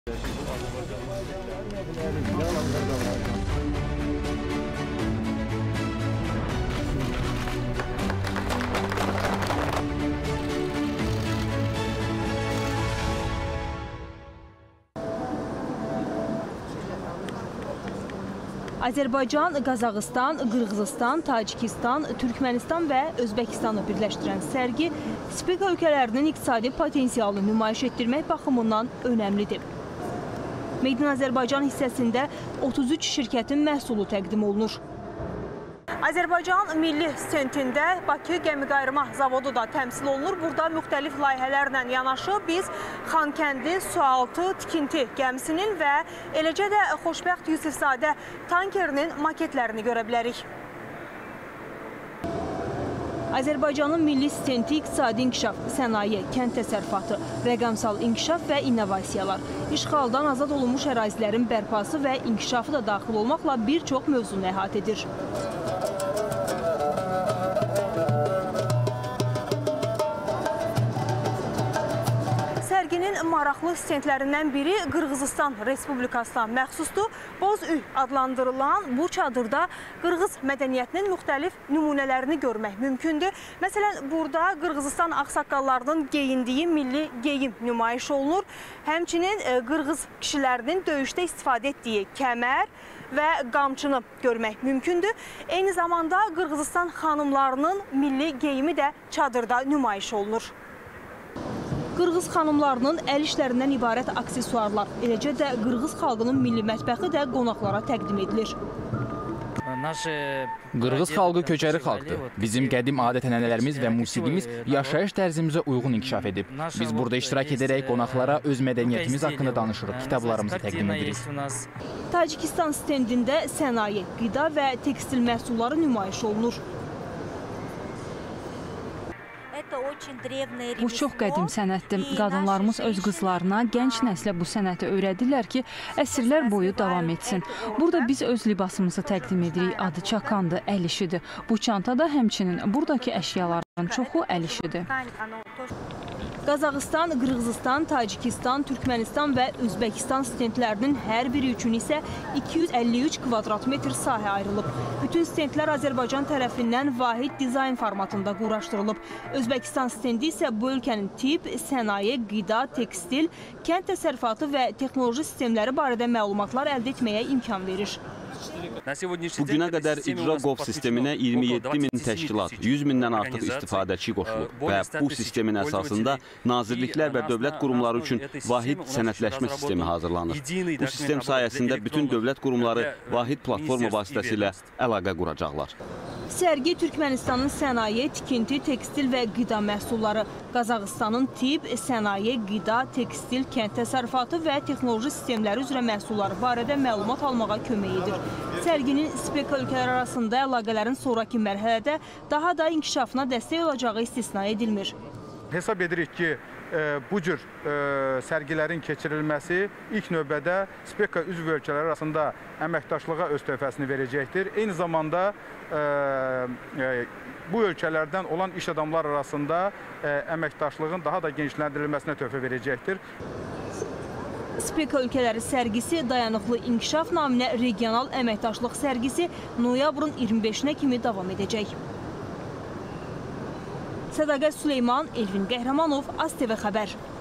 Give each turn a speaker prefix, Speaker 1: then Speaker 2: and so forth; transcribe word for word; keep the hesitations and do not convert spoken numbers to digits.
Speaker 1: Azərbaycan, Qazaxıstan, Qırğızistan, Tacikistan, Türkmənistan və Özbəkistanı birləşdirən sərgi Spika ölkələrinin iqtisadi potensialını nümayiş etdirmək baxımından önəmlidir. Made in Azərbaycan hissəsində otuz üç şirkətin məhsulu təqdim olunur. Azərbaycan Milli Stendində Bakı Gəmiqayırma Zavodu da təmsil olunur. Burada müxtəlif layihələrlə yanaşı biz Xankəndi sualtı tikinti gəmisinin və eləcə də Xoşbəxt Yusifzadə tankerinin maketlərini görə bilərik. Azərbaycanın milli stendi iqtisadi inkişaf, sənaye, kənd təsərrüfatı, rəqəmsal inkişaf və innovasiyalar, işğaldan azad olunmuş ərazilərin bərpası və inkişafı da daxil olmaqla bir çox mövzunu əhatə edir. Sərginin maraqlı stendlərindən biri Qırğızistan Respublikasına məxsusdur. Boz-Ü adlandırılan bu çadırda Qırğız mədəniyyətinin müxtəlif nümunələrini görmək mümkündür. Məsələn, burada Qırğızistan ağsaqqallarının geyindiyi milli geyim nümayiş olunur. Həmçinin Qırğız kişilərinin döyüşdə istifadə etdiyi kəmər və qamçını görmək mümkündür. Eyni zamanda Qırğızistan xanımlarının milli geyimi də çadırda nümayiş olunur. Qırğız xanımlarının əl işlərindən ibarət aksesuarlar, eləcə də Qırğız xalqının milli mətbəxi də qonaqlara təqdim edilir.
Speaker 2: Qırğız xalqı köçəri xalqdır. Bizim qədim adət-ənənələrimiz və musiqimiz yaşayış tərzimizə uyğun inkişaf edib. Biz burada iştirak edərək qonaqlara öz mədəniyyətimiz haqqında danışırıq, kitablarımızı təqdim edirik.
Speaker 1: Tacikistan stendində sənaye, qida və tekstil məhsulları nümayiş olunur.
Speaker 3: Bu çox qədim sənətdir. Qadınlarımız öz qızlarına, gənc nəslə bu sənəti öyrədirlər ki, əsrlər boyu davam etsin. Burada biz öz libasımızı təqdim edirik. Adı çakandır, əl işidir. Bu çanta da həmçinin buradakı əşyaların çoxu əl işidir.
Speaker 1: Qazaxıstan, Qırğızistan, Tacikistan, Türkmənistan və Özbəkistan stendlərinin hər biri üçün isə iki yüz əlli üç kvadrat metr sahə ayrılıb. Bütün stendlər Azərbaycan tərəfindən vahid dizayn formatında quraşdırılıb. Özbəkistan stendi isə bu ölkənin tip, sənaye, qida, tekstil, kənd təsərrüfatı və texnoloji sistemləri barədə məlumatlar əldə etməyə imkan verir.
Speaker 4: Bugünə qədər icra qov sisteminə iyirmi yeddi min təşkilat, yüz mindən artıq istifadəçi qoşulub və bu sistemin əsasında nazirliklər və dövlət qurumları üçün vahid sənədləşmə sistemi hazırlanır. Bu sistem sayəsində bütün dövlət qurumları vahid platforma vasitəsilə əlaqə quracaqlar.
Speaker 1: Sərgi Türkmənistanın sənaye, tikinti, tekstil və qida məhsulları, Qazaxıstanın tip, sənaye, qida, tekstil, kənd təsərrüfatı və texnoloji sistemləri üzrə məhsulları barədə məlumat almağa kömək edir. Sərginin Spika ölkələr arasında əlaqələrin sonraki mərhələdə daha da inkişafına dəstək olacağı istisna edilmir.
Speaker 5: Hesab edirik ki, bu cür sərgilərin keçirilməsi ilk növbədə Spika üzv ölkələr arasında əməkdaşlığa öz töhfəsini verəcəkdir. Eyni zamanda bu ölkələrdən olan iş adamlar arasında əməkdaşlığın daha da genişləndirilməsinə töhfə verəcəkdir.
Speaker 1: Spika ölkələri sərgisi dayanıqlı inkişaf naminə regional əməkdaşlıq sərgisi noyabrın iyirmi beşinə kimi davam edəcək. Sədaqət Süleyman, Elvin Qəhrəmanov, AzTV Xəbər.